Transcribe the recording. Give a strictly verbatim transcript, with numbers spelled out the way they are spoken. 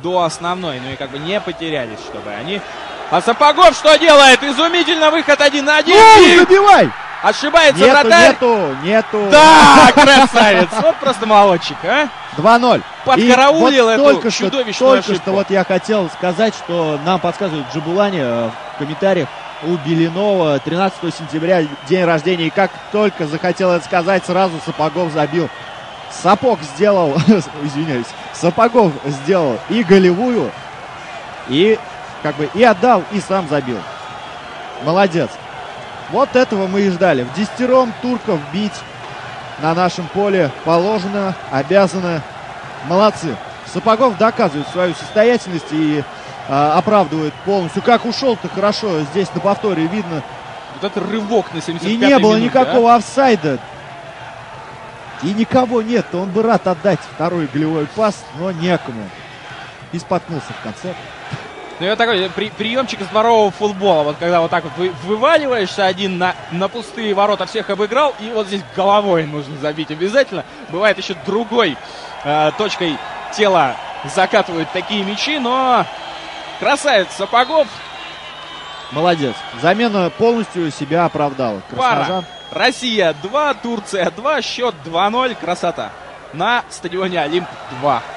до основной. Ну и как бы не потерялись, чтобы они... А Сапогов что делает? Изумительно, выход один на один. Ну, забивай! Ошибается нету, вратарь. Нету, нету. Да, красавец. Вот просто молодчик, а. два ноль. Подкараулил вот эту только чудовищную что, только ошибку. что вот я хотел сказать, что нам подсказывает Джабулани в комментариях: у Белинова тринадцатого сентября день рождения. И как только захотел это сказать, сразу Сапогов забил. Сапог сделал, извиняюсь, Сапогов сделал и голевую, и как бы и отдал, и сам забил. Молодец. Вот этого мы и ждали. В десятером турков бить на нашем поле положено, обязано. Молодцы. Сапогов доказывает свою состоятельность и а, оправдывает полностью. Как ушел-то хорошо, здесь на повторе видно. Вот это рывок на семьдесят пятой И не было минуте, никакого а? офсайда. И никого нет. Он бы рад отдать второй голевой пас, но некому. И споткнулся в конце. Ну, это такой при, приемчик из дворового футбола. Вот когда вот так вот вы, вываливаешься один на, на пустые ворота, всех обыграл, и вот здесь головой нужно забить обязательно. Бывает еще другой э, точкой тела закатывают такие мячи, но красавец Сапогов. Молодец. Замена полностью себя оправдала. Пара. Россия два, Турция два, счет два ноль. Красота. На стадионе Олимп два.